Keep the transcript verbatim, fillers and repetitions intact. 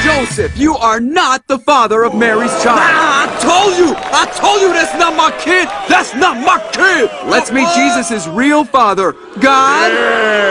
Joseph, you are not the father of Mary's child. Ah, I told you! I told you that's not my kid! That's not my kid! Let's meet Jesus' real father, God